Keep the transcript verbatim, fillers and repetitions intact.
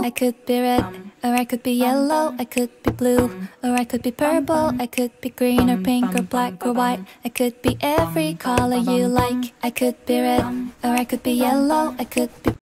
I could be red, or I could be yellow, I could be blue, or I could be purple, I could be green or pink or black or white. I could be every color you like. I could be red, or I could be yellow, I could be